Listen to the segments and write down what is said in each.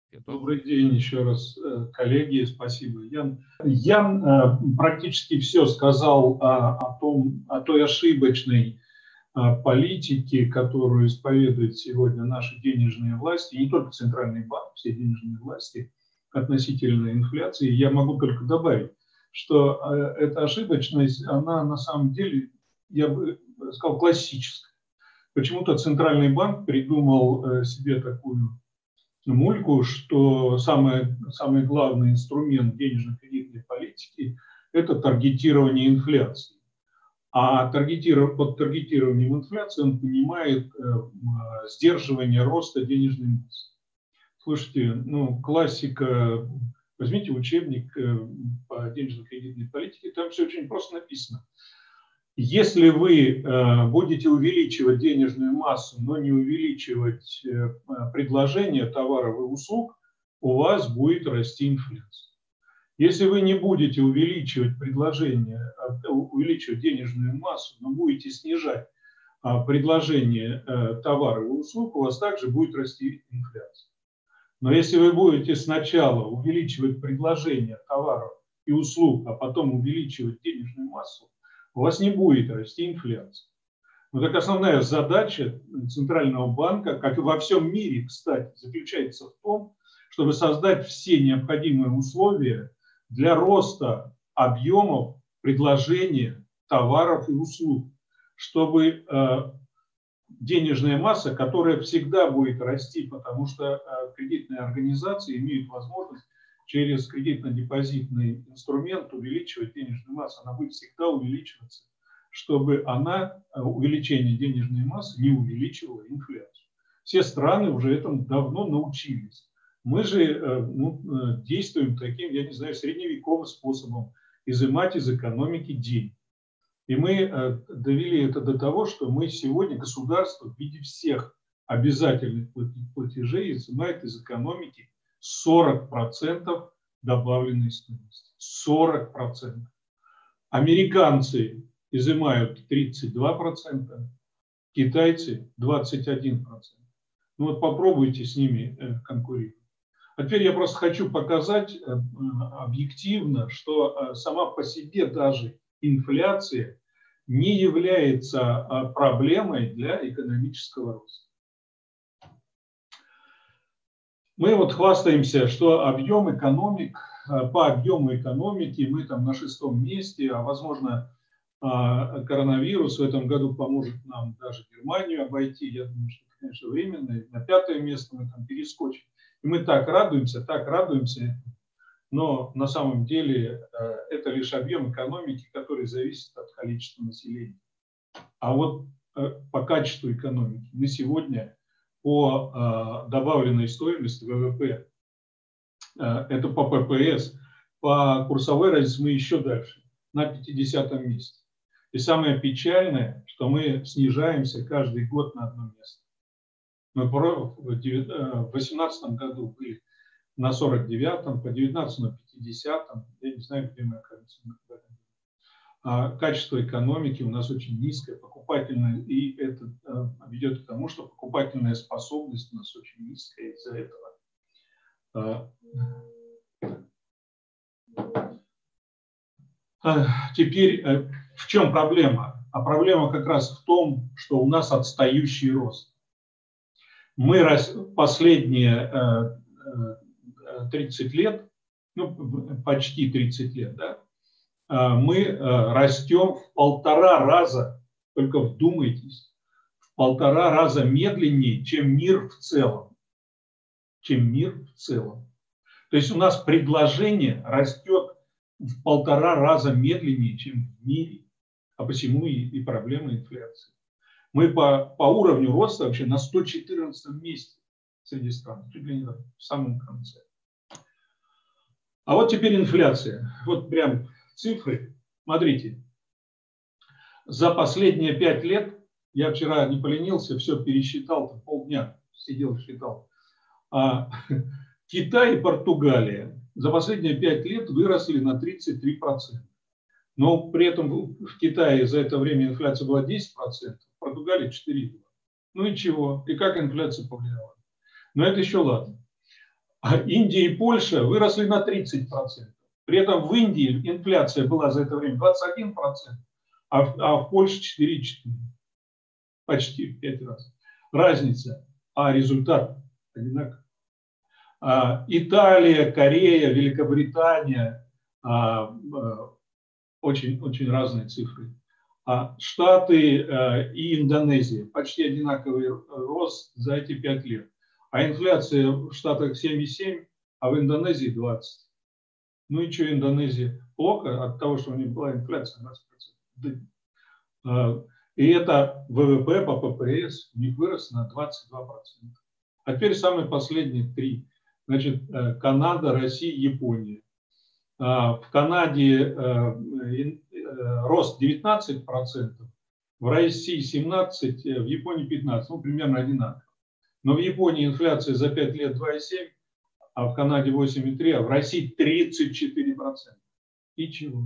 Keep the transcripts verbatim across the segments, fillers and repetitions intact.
Добрый день еще раз, коллеги, спасибо, Ян. Ян практически все сказал о, о, том, о той ошибочной политике, которую исповедуют сегодня наши денежные власти, и не только Центральный банк, все денежные власти относительно инфляции. Я могу только добавить, что эта ошибочность, она на самом деле, я бы сказал, классическая. Почему-то Центральный банк придумал себе такую мульку, что самый, самый главный инструмент денежно-кредитной политики – это таргетирование инфляции. А таргетиров... под таргетированием инфляции он понимает э, сдерживание роста денежной массы. Слушайте, ну, классика, возьмите учебник э, по денежно-кредитной политике, там все очень просто написано. Если вы э, будете увеличивать денежную массу, но не увеличивать э, предложение товаров и услуг, у вас будет расти инфляция. Если вы не будете увеличивать предложение, увеличивать денежную массу, но будете снижать э, предложение э, товаров и услуг, у вас также будет расти инфляция. Но если вы будете сначала увеличивать предложение товаров и услуг, а потом увеличивать денежную массу, у вас не будет расти инфляция. Но так основная задача Центрального банка, как и во всем мире, кстати, заключается в том, чтобы создать все необходимые условия для роста объемов предложения товаров и услуг, чтобы э, денежная масса, которая всегда будет расти, потому что э, кредитные организации имеют возможность через кредитно-депозитный инструмент увеличивать денежную массу, она будет всегда увеличиваться, чтобы она, увеличение денежной массы не увеличивало инфляцию. Все страны уже этому давно научились. Мы же ну, действуем таким, я не знаю, средневековым способом изымать из экономики деньги. И мы довели это до того, что мы сегодня, государство в виде всех обязательных платежей изымает из экономики сорок процентов добавленной стоимости. сорок процентов. Американцы изымают тридцать два процента, китайцы двадцать один процент. Ну вот попробуйте с ними конкурировать. А теперь я просто хочу показать объективно, что сама по себе даже инфляция не является проблемой для экономического роста. Мы вот хвастаемся, что объем экономик, по объему экономики мы там на шестом месте, а возможно коронавирус в этом году поможет нам даже Германию обойти. Я думаю, что, конечно, временно. На пятое место мы там перескочим. И мы так радуемся, так радуемся. Но на самом деле это лишь объем экономики, который зависит от количества населения. А вот по качеству экономики мы сегодня по добавленной стоимости ВВП, это по ППС, по курсовой разнице мы еще дальше, на пятидесятом месте. И самое печальное, что мы снижаемся каждый год на одно место. Мы в две тысячи восемнадцатом году были на сорок девятом, по девятнадцатому на пятидесятом, я не знаю, где мы окажемся. А качество экономики у нас очень низкое, покупательное, и это ведет к тому, что покупательная способность у нас очень низкая из-за этого. Теперь в чем проблема? А проблема как раз в том, что у нас отстающий рост. Мы последние тридцать лет, ну почти тридцать лет, да, мы растем в полтора раза, только вдумайтесь, в полтора раза медленнее, чем мир в целом. Чем мир в целом. То есть у нас предложение растет в полтора раза медленнее, чем в мире. А посему и, и проблема инфляции. Мы по, по уровню роста вообще на сто четырнадцатом месте среди стран, чуть ли не в самом конце. А вот теперь инфляция. Вот прям цифры. Смотрите. За последние пять лет, я вчера не поленился, все пересчитал, полдня сидел и считал. А Китай и Португалия за последние пять лет выросли на тридцать три процента. Но при этом в Китае за это время инфляция была десять процентов, в Португалии четыре процента. Ну и чего? И как инфляция повлияла? Но это еще ладно. А Индия и Польша выросли на тридцать процентов. При этом в Индии инфляция была за это время двадцать один процент, а в, а в Польше четыре целых четыре десятых. Почти в пять раз. Разница, а результат одинаковый. А, Италия, Корея, Великобритания, а, а, очень, очень разные цифры. А Штаты а, и Индонезия почти одинаковый рост за эти пять лет. А инфляция в Штатах семь целых семь десятых, а в Индонезии двадцать. Ну и что, Индонезия? Плохо от того, что у них была инфляция двадцать процентов. И это ВВП по ППС у них вырос на двадцать два процента. А теперь самые последние три. Значит, Канада, Россия, Япония. В Канаде рост девятнадцать процентов, в России семнадцать процентов, в Японии пятнадцать процентов, ну примерно одинаково. Но в Японии инфляция за пять лет два целых семь десятых, а в Канаде восемь целых три десятых, а в России тридцать четыре процента. И чего?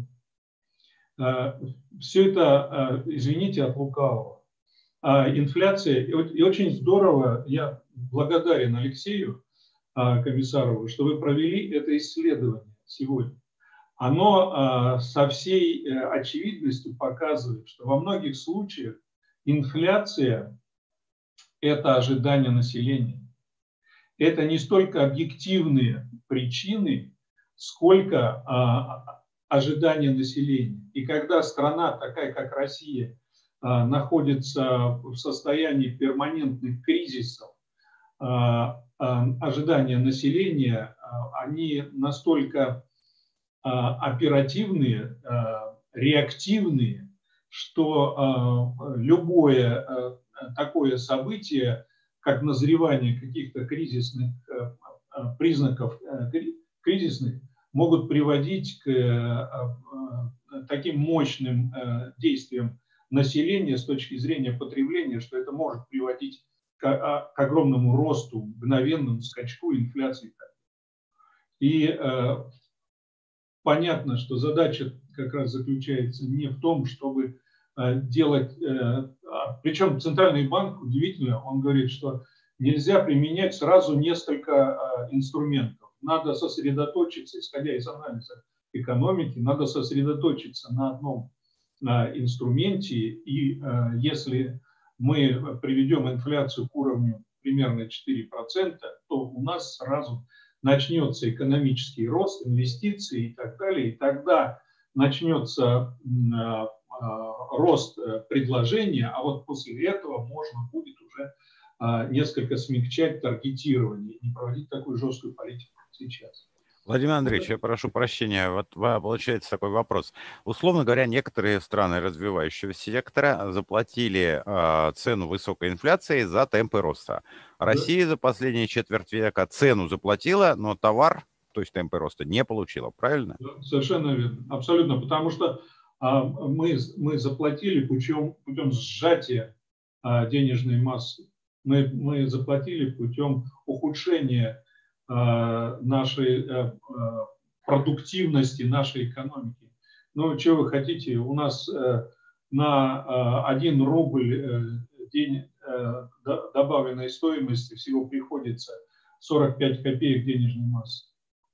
Все это, извините, от лукавого. Инфляция, и очень здорово, я благодарен Алексею Комиссарову, что вы провели это исследование сегодня. Оно со всей очевидностью показывает, что во многих случаях инфляция – это ожидание населения. Это не столько объективные причины, сколько ожидания населения. И когда страна, такая как Россия, находится в состоянии перманентных кризисов, ожидания населения, они настолько оперативные, реактивные, что любое такое событие, как назревание каких-то кризисных признаков кризисных, могут приводить к таким мощным действиям населения с точки зрения потребления, что это может приводить к огромному росту, мгновенному скачку инфляции. И понятно, что задача как раз заключается не в том, чтобы делать, причем Центральный банк, удивительно, он говорит, что нельзя применять сразу несколько инструментов. Надо сосредоточиться, исходя из анализа экономики, надо сосредоточиться на одном инструменте, и если мы приведем инфляцию к уровню примерно четыре процента, то у нас сразу начнется экономический рост, инвестиции и так далее, и тогда начнется рост предложения, а вот после этого можно будет уже несколько смягчать таргетирование и не проводить такую жесткую политику, как сейчас. Владимир Андреевич, я прошу прощения, вот получается такой вопрос. Условно говоря, некоторые страны развивающегося сектора заплатили э, цену высокой инфляции за темпы роста. Россия за последние четверть века цену заплатила, но товар, то есть темпы роста, не получила, правильно? Совершенно верно, абсолютно, потому что э, мы, мы заплатили путем, путем сжатия э, денежной массы. Мы, мы заплатили путем ухудшения нашей продуктивности нашей экономики. Ну, что вы хотите? У нас на один рубль день добавленной стоимости всего приходится сорок пять копеек денежной массы.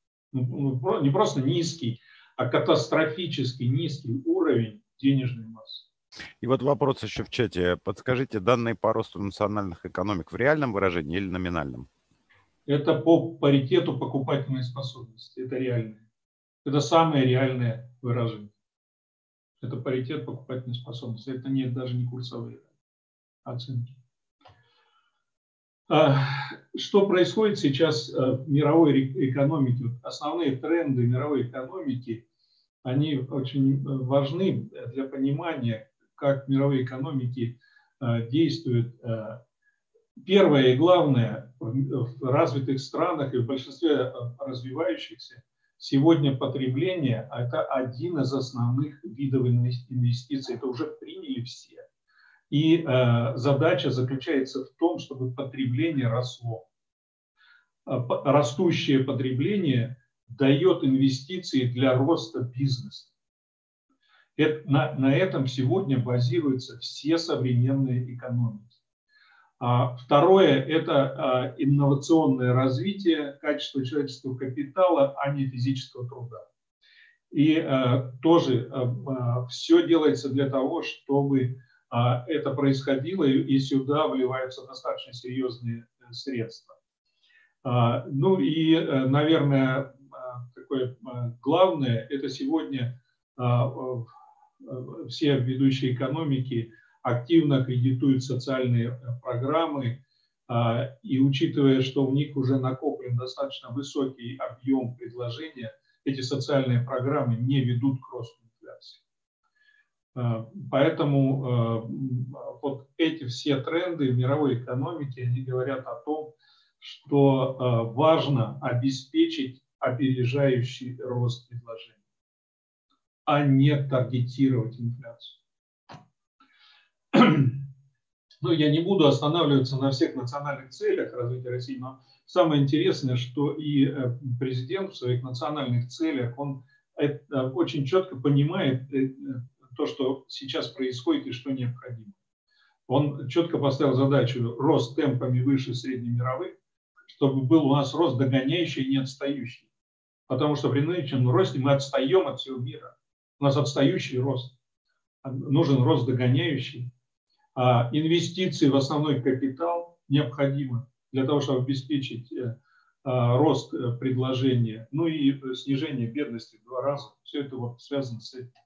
Не просто низкий, а катастрофически низкий уровень денежной массы. И вот вопрос еще в чате. Подскажите, данные по росту национальных экономик в реальном выражении или номинальном? Это по паритету покупательной способности. Это реальное. Это самое реальное выражение. Это паритет покупательной способности. Это не, даже не курсовые оценки. Что происходит сейчас в мировой экономике? Основные тренды мировой экономики, они очень важны для понимания, как мировые экономики действуют. Первое и главное, в развитых странах и в большинстве развивающихся сегодня потребление – это один из основных видов инвестиций. Это уже приняли все. И э, задача заключается в том, чтобы потребление росло. Растущее потребление дает инвестиции для роста бизнеса. Это, на, на этом сегодня базируются все современные экономики. Второе – это инновационное развитие, качество человеческого капитала, а не физического труда. И тоже все делается для того, чтобы это происходило, и сюда вливаются достаточно серьезные средства. Ну и, наверное, такое главное – это сегодня все ведущие экономики активно кредитуют социальные программы, и учитывая, что у них уже накоплен достаточно высокий объем предложения, эти социальные программы не ведут к росту инфляции. Поэтому вот эти все тренды в мировой экономике, они говорят о том, что важно обеспечить опережающий рост предложения, а не таргетировать инфляцию. Ну, я не буду останавливаться на всех национальных целях развития России, но самое интересное, что и президент в своих национальных целях, он очень четко понимает то, что сейчас происходит и что необходимо. Он четко поставил задачу рост темпами выше среднемировых, чтобы был у нас рост догоняющий и не отстающий. Потому что при нынешнем росте мы отстаем от всего мира. У нас отстающий рост. Нужен рост догоняющий. А инвестиции в основной капитал необходимы для того, чтобы обеспечить рост предложения, ну и снижение бедности в два раза. Все это вот связано с этим.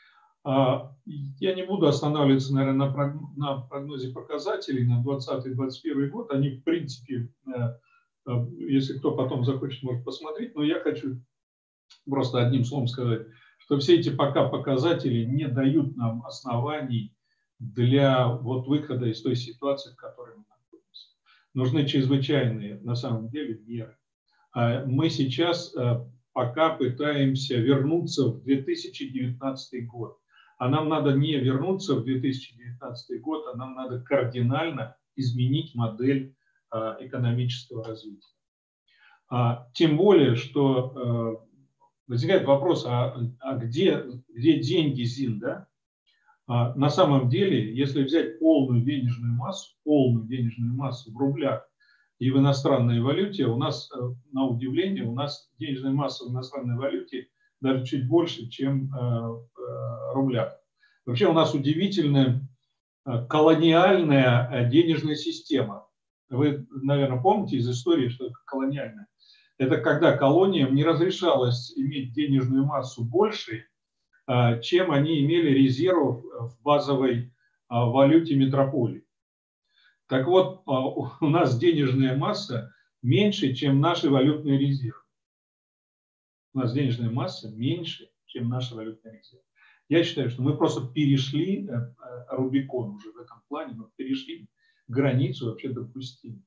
Я не буду останавливаться, наверное, на прогнозе показателей на двадцатый — двадцать первый год. Они, в принципе, если кто потом захочет, может посмотреть. Но я хочу просто одним словом сказать, что все эти пока показатели не дают нам оснований для вот выхода из той ситуации, в которой мы находимся. Нужны чрезвычайные, на самом деле, меры. Мы сейчас пока пытаемся вернуться в две тысячи девятнадцатый год. А нам надо не вернуться в две тысячи девятнадцатый год, а нам надо кардинально изменить модель экономического развития. Тем более, что возникает вопрос, а, а где, где деньги ЗИН, да? На самом деле, если взять полную денежную массу, полную денежную массу в рублях и в иностранной валюте, у нас, на удивление, у нас денежная масса в иностранной валюте даже чуть больше, чем в рублях. Вообще у нас удивительная колониальная денежная система. Вы, наверное, помните из истории, что это колониальная. Это когда колониям не разрешалось иметь денежную массу больше, чем они имели резервов в базовой валюте метрополии. Так вот, у нас денежная масса меньше, чем наши валютные резервы. У нас денежная масса меньше, чем наши валютные резервы. Я считаю, что мы просто перешли Рубикон уже в этом плане, мы перешли границу вообще допустимую.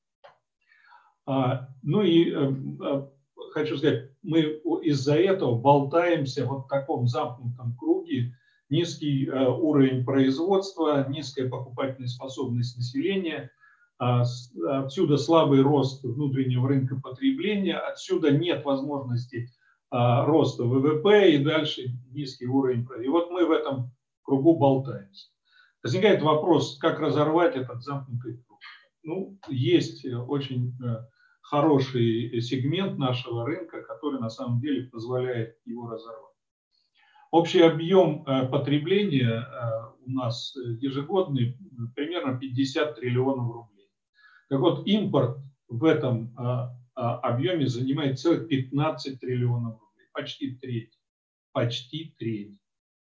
Ну и хочу сказать, мы из-за этого болтаемся вот в таком замкнутом круге. Низкий уровень производства, низкая покупательная способность населения, отсюда слабый рост внутреннего рынка потребления, отсюда нет возможности роста ВВП и дальше низкий уровень. И вот мы в этом кругу болтаемся. Возникает вопрос, как разорвать этот замкнутый круг. Ну, есть очень хороший сегмент нашего рынка, который на самом деле позволяет его разорвать. Общий объем потребления у нас ежегодный примерно пятьдесят триллионов рублей. Так вот, импорт в этом объеме занимает целых пятнадцать триллионов рублей, почти треть. Почти треть.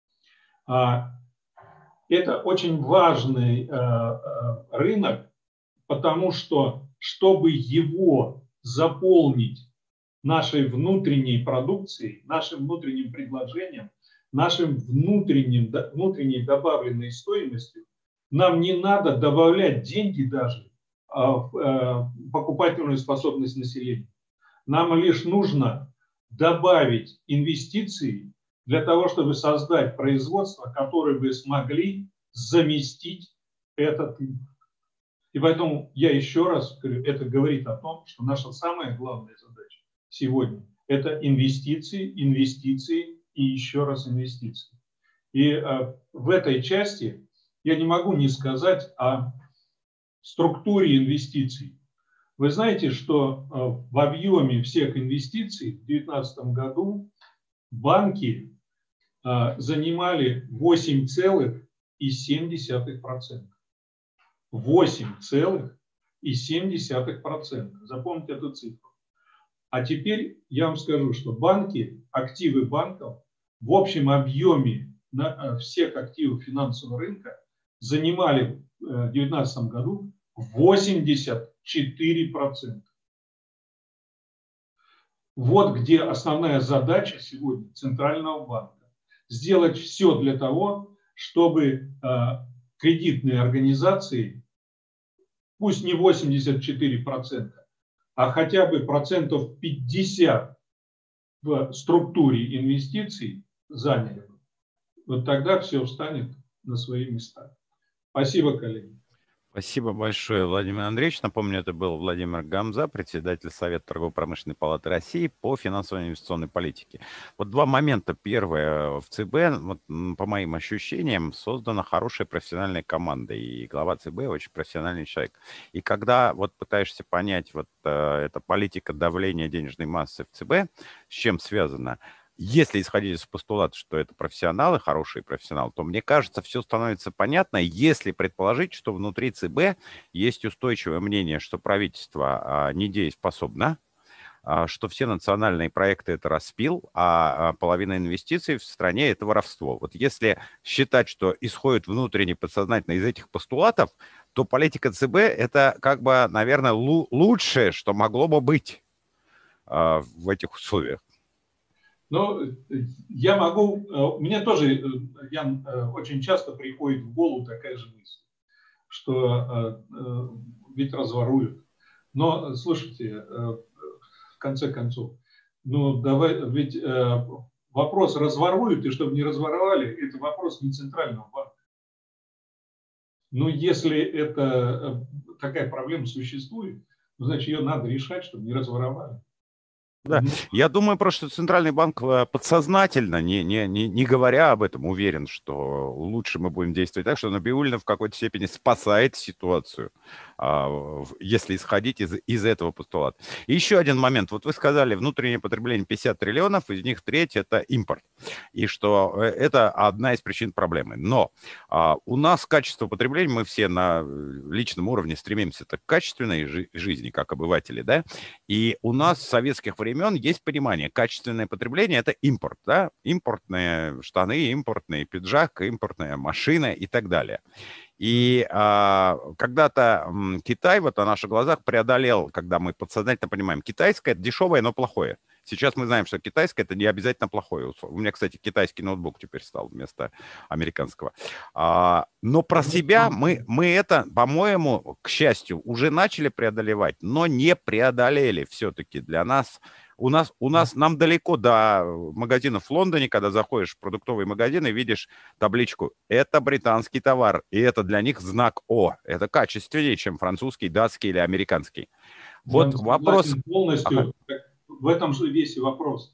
Это очень важный рынок, потому что, чтобы его заполнить нашей внутренней продукцией, нашим внутренним предложением, нашим внутренним, внутренней добавленной стоимостью, нам не надо добавлять деньги даже в покупательную способность населения. Нам лишь нужно добавить инвестиции для того, чтобы создать производство, которые бы смогли заместить этот импорт. И поэтому я еще раз говорю, это говорит о том, что наша самая главная задача сегодня – это инвестиции, инвестиции и еще раз инвестиции. И э, в этой части я не могу не сказать о структуре инвестиций. Вы знаете, что в объеме всех инвестиций в две тысячи девятнадцатом году банки занимали восемь целых семь десятых процента. восемь целых семь десятых процента. Запомните эту цифру. А теперь я вам скажу, что банки, активы банков в общем объеме всех активов финансового рынка занимали в две тысячи девятнадцатом году восемьдесят четыре процента. Вот где основная задача сегодня Центрального банка. Сделать все для того, чтобы кредитные организации, пусть не восемьдесят четыре процента, а хотя бы процентов пятьдесят в структуре инвестиций заняли. Вот тогда все встанет на свои места. Спасибо, коллеги. Спасибо большое, Владимир Андреевич. Напомню, это был Владимир Гамза, председатель Совета торгово-промышленной палаты России по финансовой и инвестиционной политике. Вот два момента. Первое, в ЦБ, вот, по моим ощущениям, создана хорошая профессиональная команда, и глава ЦБ очень профессиональный человек. И когда вот пытаешься понять, вот э, эта политика давления денежной массы в ЦБ, с чем связана, если исходить из постулата, что это профессионалы, хорошие профессионалы, то, мне кажется, все становится понятно, если предположить, что внутри ЦБ есть устойчивое мнение, что правительство а, недееспособно, а, что все национальные проекты – это распил, а, а половина инвестиций в стране – это воровство. Вот если считать, что исходит внутренне подсознательно из этих постулатов, то политика ЦБ – это, как бы, наверное, лучшее, что могло бы быть а, в этих условиях. Но я могу, у меня тоже, Ян, очень часто приходит в голову такая же мысль, что ведь разворуют. Но, слушайте, в конце концов, ну давай, ведь вопрос разворуют, и чтобы не разворовали, это вопрос не Центрального банка. Но если это, такая проблема существует, значит, ее надо решать, чтобы не разворовали. Да, я думаю просто, что Центральный банк подсознательно, не, не, не, не говоря об этом, уверен, что лучше мы будем действовать так, что Набиуллина в какой-то степени спасает ситуацию, если исходить из, из этого постулата. И еще один момент. Вот вы сказали, внутреннее потребление пятьдесят триллионов, из них треть – это импорт. И что это одна из причин проблемы. Но а, у нас качество потребления, мы все на личном уровне стремимся к качественной жи- жизни, как обыватели, да, и у нас с советских времен времен есть понимание, качественное потребление – это импорт, да, импортные штаны, импортный пиджак, импортная машина и так далее. И а, когда-то м, Китай вот на наших глазах преодолел, когда мы подсознательно понимаем, китайское – это дешевое, но плохое. Сейчас мы знаем, что китайское – это не обязательно плохое. У меня, кстати, китайский ноутбук теперь стал вместо американского. А, но про себя мы, мы это, по-моему, к счастью, уже начали преодолевать, но не преодолели все-таки для нас. У нас, у нас, нам далеко до магазинов в Лондоне, когда заходишь в продуктовый магазин и видишь табличку «Это британский товар», и это для них знак «О». Это качественнее, чем французский, датский или американский. Вот Я вопрос... Полностью, ага. В этом же весь вопрос.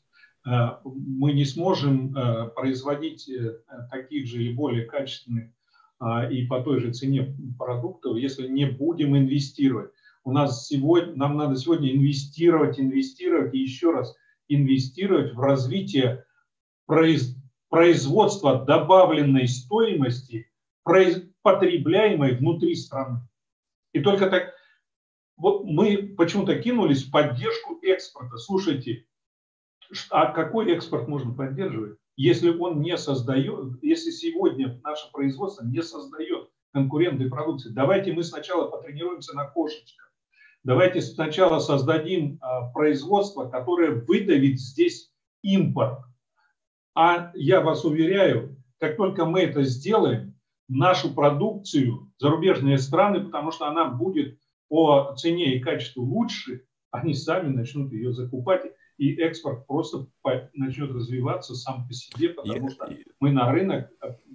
Мы не сможем производить таких же или более качественных и по той же цене продуктов, если не будем инвестировать. У нас сегодня, нам надо сегодня инвестировать, инвестировать и еще раз инвестировать в развитие произ, производства добавленной стоимости, произ, потребляемой внутри страны. И только так, вот мы почему-то кинулись в поддержку экспорта. Слушайте, а какой экспорт можно поддерживать, если он не создает, если сегодня наше производство не создает конкурентной продукции? Давайте мы сначала потренируемся на кошечках. Давайте сначала создадим а, производство, которое выдавит здесь импорт. А я вас уверяю, как только мы это сделаем, нашу продукцию зарубежные страны, потому что она будет по цене и качеству лучше, они сами начнут ее закупать, и экспорт просто начнет развиваться сам по себе, потому что мы на рынок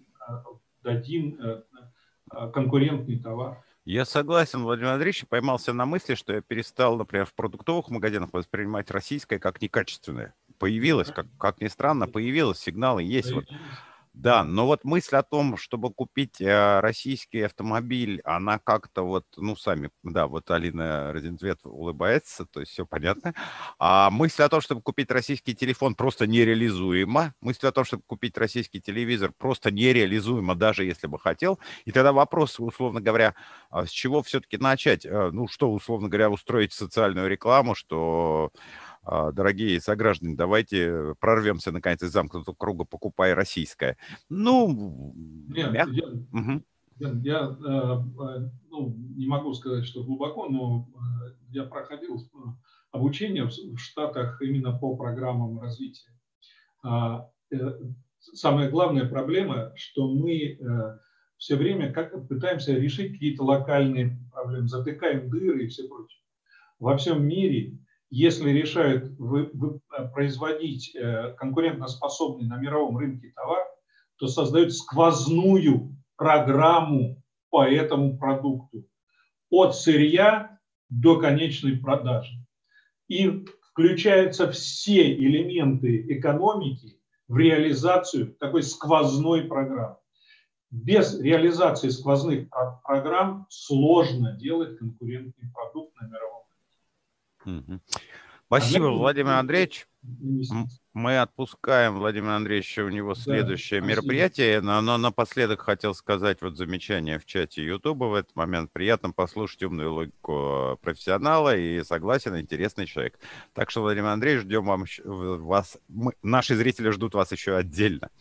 дадим конкурентный товар. Я согласен, Владимир Андреевич, поймался на мысли, что я перестал, например, в продуктовых магазинах воспринимать российское как некачественное. Появилось, как, как ни странно, появилось, сигналы есть. Вот Да, но вот мысль о том, чтобы купить э, российский автомобиль, она как-то вот, ну, сами, да, вот Алина Розенцвет улыбается, то есть все понятно. А мысль о том, чтобы купить российский телефон, просто нереализуема. Мысль о том, чтобы купить российский телевизор, просто нереализуема, даже если бы хотел. И тогда вопрос, условно говоря, а с чего все-таки начать? Э, Ну, что, условно говоря, устроить социальную рекламу, что а, дорогие сограждане, давайте прорвемся наконец из замкнутого круга, покупай российское. Ну, Нет, мягко. я, Мгм. я, я, э, э, ну, не могу сказать, что глубоко, но э, я проходил э, обучение в в Штатах именно по программам развития. А, э, Самая главная проблема, что мы э, все время как пытаемся решить какие-то локальные проблемы, затыкаем дыры и все прочее. Во всем мире, если решают вы, вы, э, производить э, конкурентоспособный на мировом рынке товар, то создают сквозную программу по этому продукту от сырья до конечной продажи. И включаются все элементы экономики в реализацию такой сквозной программы. Без реализации сквозных программ сложно делать конкурентный продукт на мировом рынке. Мгм. А для Спасибо, этого Владимир нужны Андреевич. М, инвестиции. Мы отпускаем Владимира Андреевича, у него Да, следующее спасибо. мероприятие, но, но напоследок хотел сказать вот замечание в чате Ютуба в этот момент. Приятно послушать умную логику профессионала и согласен, интересный человек. Так что, Владимир Андреевич, ждем вам, щ- вас, мы- наши зрители ждут вас еще отдельно.